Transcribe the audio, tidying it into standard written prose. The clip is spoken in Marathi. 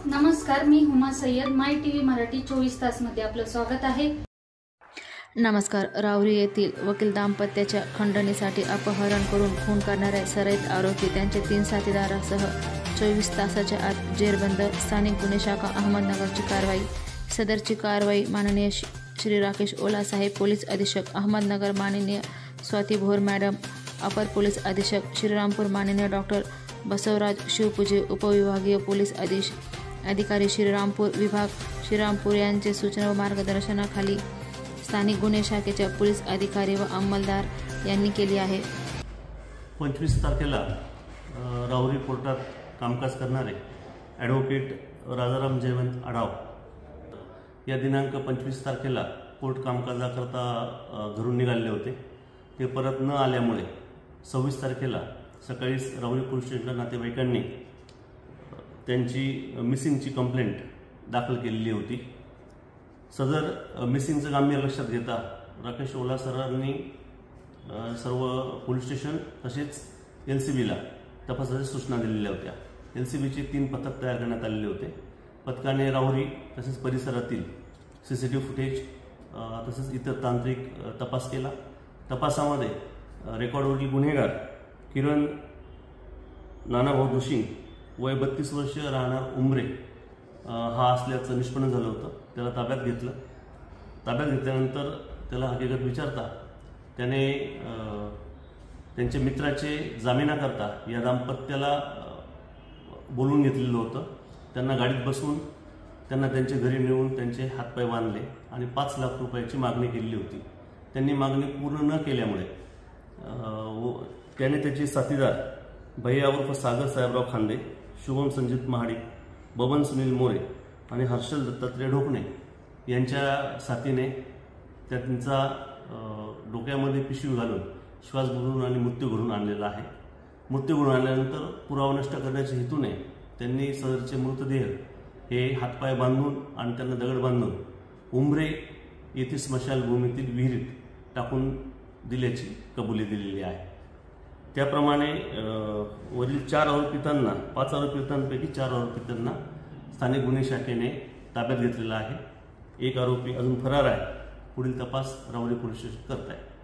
नमस्कार, मी हुमा सय्यद. माय टीव्ही मराठी 24 तास मध्ये आपलं स्वागत आहे. नमस्कार. राहुरी येथील वकील दाम्पत्याच्या खंडणीसाठी अपहरण करून खून करणाऱ्या सराईत आरोपी त्यांच्या 3 साथीदारांसह 24 तासाच्या आत जेरबंद. स्थानिक गुन्हे शाखा अहमदनगरची कारवाई. सदरची कारवाई माननीय श्री राकेश ओला साहेब, पोलीस अधीक्षक अहमदनगर, माननीय स्वाती भोर मॅडम, अपर पोलीस अधीक्षक श्रीरामपूर, माननीय डॉक्टर बसवराज शिवपूजे, उपविभागीय पोलीस अधिकारी श्रीरामपूर विभाग श्रीरामपूर यांचे सूचना व मार्गदर्शनाखाली स्थानिक गुन्हे शाखेच्या पोलीस अधिकारी व अंमलदार यांनी केली आहे. 25 तारखेला राहुरी कोर्टात कामकाज करणारे ॲडव्होकेट राजाराम जयवंत आढाव या दिनांक 25 तारखेला कोर्ट कामकाजाकरता घरून निघाले होते. ते परत न आल्यामुळे 26 तारखेला सकाळी राहुरी पोलीस स्टेशनच्या नातेवाईकांनी त्यांची मिसिंगची कंप्लेंट दाखल केलेली होती. सदर मिसिंगचं गांभीर्य लक्षात घेता राकेश ओला सरांनी सर्व पोलीस स्टेशन तसेच LCBला तपासाच्या सूचना दिलेल्या होत्या. LCBचे 3 पथक तयार करण्यात आलेले होते. पथकाने राहुरी तसेच परिसरातील CCTV फुटेज तसेच इतर तांत्रिक तपास केला. तपासामध्ये रेकॉर्डवरील गुन्हेगार किरण नानाभाऊ दुशिंग, वय 32 वर्ष, राहणार उमरे हा असल्याचं निष्पन्न झालं होतं. त्याला ताब्यात घेतलं. ताब्यात घेतल्यानंतर त्याला हकीकत विचारता त्याने त्यांच्या मित्राचे जामिनाकरता या दाम्पत्याला बोलवून घेतलेलं होतं. त्यांना गाडीत बसवून त्यांना त्यांच्या घरी नेऊन त्यांचे हातपाय बांधले आणि 5 लाख रुपयाची मागणी केलेली होती. त्यांनी मागणी पूर्ण न केल्यामुळे त्याने त्याचे साथीदार भैया उर्फ सागर साहेबराव खांदे, शुभम संजित महाडिक, बबन सुनील मोरे आणि हर्षल दत्तात्रय ढोकणे यांच्या साथीने त्यांचा डोक्यामध्ये पिशवी घालून श्वास बुडवून आणि मृत्यू घडवून आणलेला आहे. मृत्यू घडवून आणल्यानंतर पुरावा नष्ट करण्याच्या हेतूने त्यांनी सदरचे मृतदेह हे हातपाय बांधून आणि त्यांना दगड बांधून उमरे येथील स्मशानभूमीतील विहिरीत टाकून दिल्याची कबुली दिलेली आहे. त्याप्रमाणे वरील 5 आरोपितांपैकी 4 आरोपितांना स्थानिक गुन्हे शाखेने ताब्यात घेतलेला आहे. एक आरोपी अजून फरार आहे. पुढील तपास राहुरी पोलीस स्टेशन करत आहे.